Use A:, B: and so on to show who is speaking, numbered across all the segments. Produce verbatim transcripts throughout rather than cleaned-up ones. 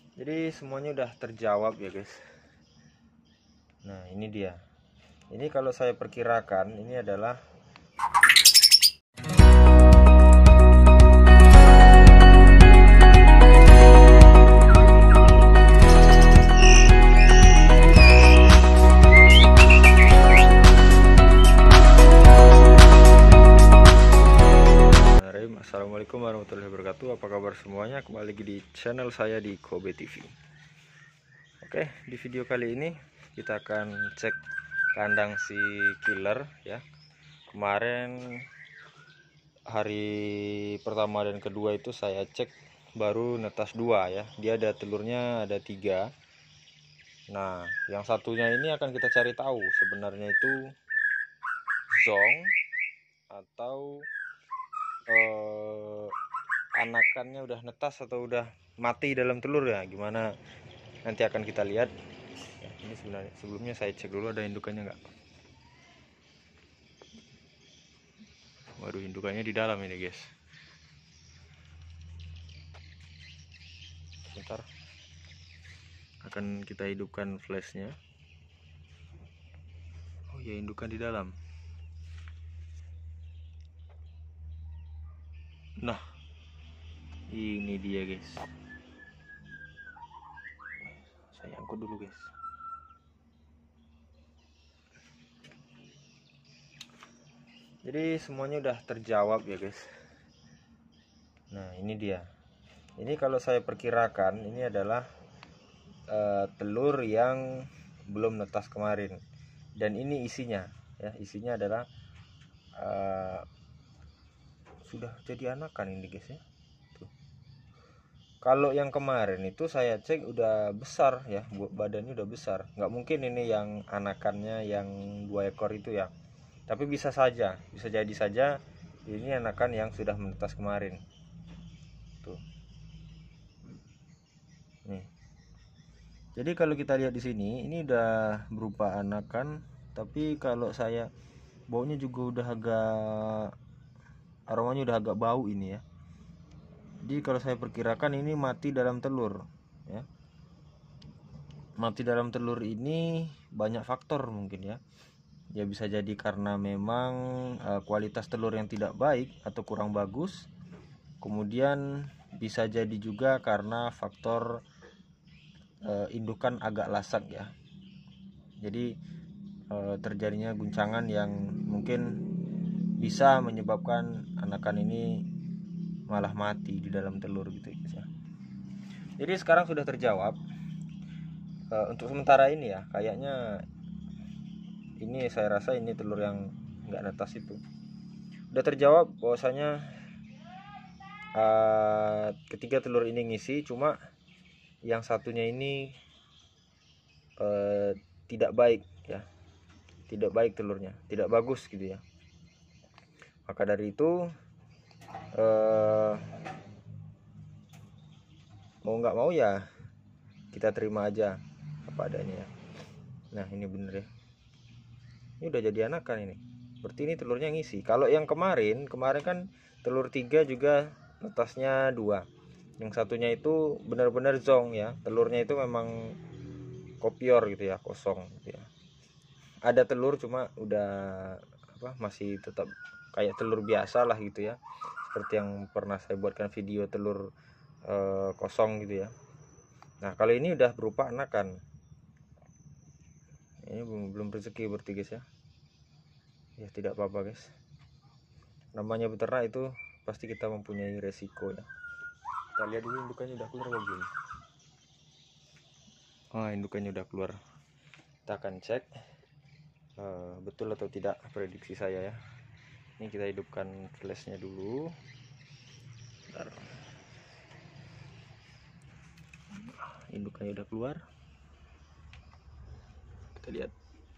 A: Jadi semuanya udah terjawab ya guys. Nah ini dia. Ini kalau saya perkirakan ini adalah Assalamualaikum warahmatullahi wabarakatuh. Apa kabar semuanya? Kembali lagi di channel saya di Kobe T V. Oke, di video kali ini kita akan cek kandang si killer ya. Kemarin hari pertama dan kedua itu saya cek baru netas dua ya. Dia ada telurnya ada tiga. Nah, yang satunya ini akan kita cari tahu sebenarnya itu zong atau eh, anakannya udah netas atau udah mati dalam telur ya, gimana nanti akan kita lihat ya. Ini sebenarnya sebelumnya saya cek dulu ada indukannya enggak. Waduh, indukannya di dalam ini guys. Sebentar, akan kita hidupkan flashnya. Oh ya, indukan di dalam. Nah ini dia guys, saya angkut dulu guys. Jadi semuanya udah terjawab ya guys. Nah ini dia. Ini kalau saya perkirakan ini adalah uh, telur yang belum netas kemarin. Dan ini isinya ya, isinya adalah uh, sudah jadi anakan ini guys ya. Tuh. Kalau yang kemarin itu saya cek udah besar ya, badannya udah besar. Nggak mungkin ini yang anakannya yang dua ekor itu ya. Tapi bisa saja, bisa jadi saja ini anakan yang sudah menetas kemarin. Tuh. Nih. Jadi kalau kita lihat di sini, ini udah berupa anakan, tapi kalau saya baunya juga udah agak, aromanya udah agak bau ini ya. Jadi kalau saya perkirakan ini mati dalam telur ya. Mati dalam telur ini banyak faktor mungkin ya. Ya bisa jadi karena memang uh, kualitas telur yang tidak baik atau kurang bagus. Kemudian bisa jadi juga karena faktor uh, indukan agak lasak ya. Jadi uh, terjadinya guncangan yang mungkin bisa menyebabkan anakan ini malah mati di dalam telur gitu ya. Jadi sekarang sudah terjawab. Uh, untuk sementara ini ya, kayaknya ini saya rasa ini telur yang nggak netas itu. Udah terjawab bahwasanya uh, ketiga telur ini ngisi, cuma yang satunya ini uh, tidak baik ya, tidak baik telurnya, tidak bagus gitu ya. Maka dari itu uh, mau nggak mau ya kita terima aja apa adanya ya. Nah ini bener ya, ini udah jadi anakan ini, berarti ini telurnya ngisi. Kalau yang kemarin kemarin kan telur tiga juga netasnya dua, yang satunya itu benar-benar zong ya, telurnya itu memang kopior gitu ya, kosong gitu ya. Ada telur cuma udah apa, masih tetap kayak telur biasa lah gitu ya, seperti yang pernah saya buatkan video telur eh, kosong gitu ya. Nah kalau ini udah berupa anakan, ini belum, belum rezeki berarti guys ya. Ya tidak apa-apa guys, namanya beternak itu pasti kita mempunyai resiko ya. Kita lihat dulu indukannya udah keluar begini. Oh indukannya udah keluar. Kita akan cek uh, betul atau tidak prediksi saya ya. Ini kita hidupkan flashnya dulu. Bentar. Indukannya udah keluar, kita lihat.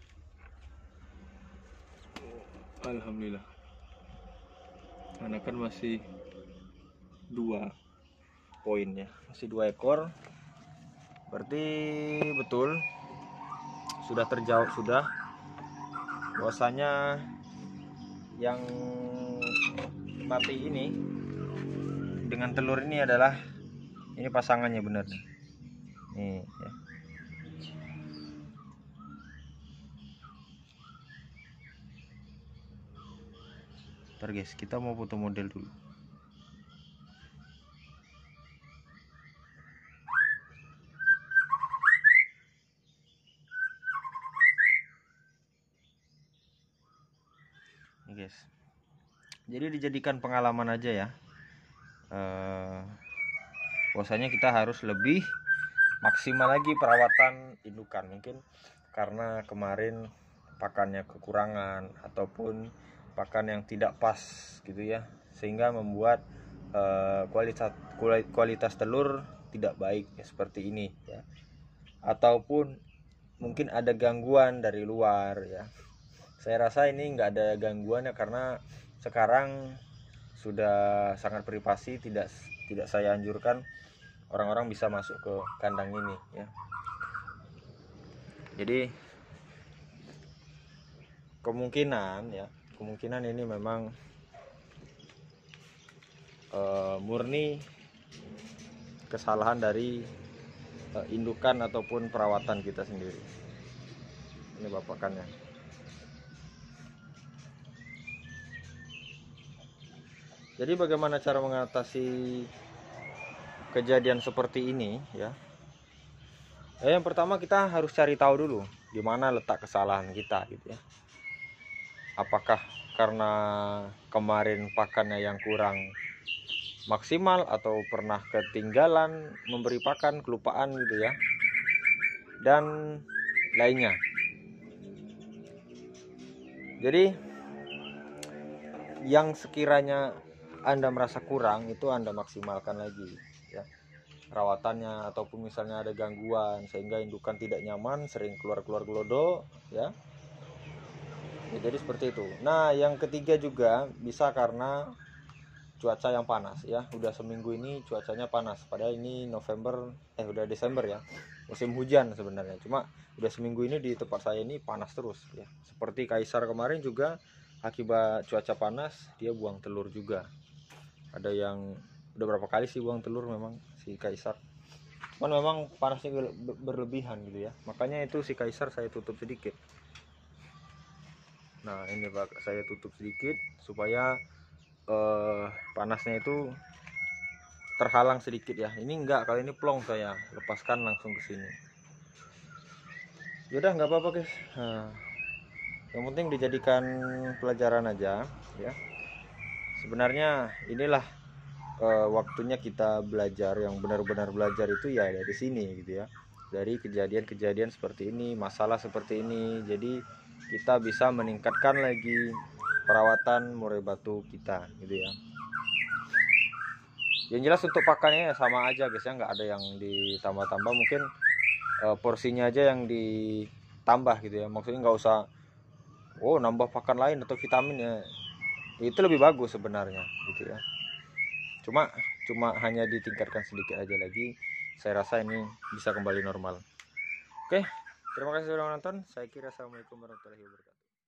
A: Alhamdulillah, anakan masih dua poin ya, masih dua ekor. Berarti betul sudah terjawab sudah bahwasanya yang mati ini dengan telur ini adalah ini pasangannya benar nih. nih ya. Ntar guys, kita mau foto model dulu. Nih guys, jadi dijadikan pengalaman aja ya. Eh, bahwasanya kita harus lebih maksimal lagi perawatan indukan, mungkin karena kemarin pakannya kekurangan ataupun pakan yang tidak pas gitu ya, sehingga membuat uh, kualitas kualitas telur tidak baik ya, seperti ini ya. Ataupun mungkin ada gangguan dari luar ya. Saya rasa ini nggak ada gangguannya karena sekarang sudah sangat privasi, tidak tidak saya anjurkan orang-orang bisa masuk ke kandang ini ya. Jadi kemungkinan ya, kemungkinan ini memang uh, murni kesalahan dari uh, indukan ataupun perawatan kita sendiri. Ini bapakannya. Jadi bagaimana cara mengatasi kejadian seperti ini ya? Eh, yang pertama kita harus cari tahu dulu di mana letak kesalahan kita gitu ya. Apakah karena kemarin pakannya yang kurang maksimal atau pernah ketinggalan memberi pakan, kelupaan gitu ya, dan lainnya. Jadi yang sekiranya Anda merasa kurang itu Anda maksimalkan lagi ya perawatannya, ataupun misalnya ada gangguan sehingga indukan tidak nyaman, sering keluar-keluar gelodo ya. Ya, jadi seperti itu. Nah, yang ketiga juga bisa karena cuaca yang panas ya. Udah seminggu ini cuacanya panas. Padahal ini November, eh udah Desember ya. Musim hujan sebenarnya. Cuma udah seminggu ini di tempat saya ini panas terus ya. Seperti Kaisar kemarin juga akibat cuaca panas dia buang telur juga. Ada yang udah berapa kali sih buang telur memang si Kaisar. Cuman memang panasnya berlebihan gitu ya. Makanya itu si Kaisar saya tutup sedikit. Nah, ini Pak, saya tutup sedikit supaya eh, panasnya itu terhalang sedikit ya. Ini enggak, kali ini plong saya lepaskan langsung ke sini. Yaudah, nggak apa-apa guys. Nah, yang penting dijadikan pelajaran aja ya. Sebenarnya inilah uh, waktunya kita belajar, yang benar-benar belajar itu ya dari sini gitu ya. Dari kejadian-kejadian seperti ini, masalah seperti ini. Jadi kita bisa meningkatkan lagi perawatan murai batu kita gitu ya. Yang jelas untuk pakannya ya sama aja guys ya, nggak ada yang ditambah-tambah, mungkin uh, porsinya aja yang ditambah gitu ya. Maksudnya nggak usah oh nambah pakan lain atau vitamin ya, itu lebih bagus sebenarnya gitu ya. Cuma cuma hanya ditingkatkan sedikit aja lagi, saya rasa ini bisa kembali normal. Oke, terima kasih sudah menonton. Saya kira assalamualaikum warahmatullahi wabarakatuh.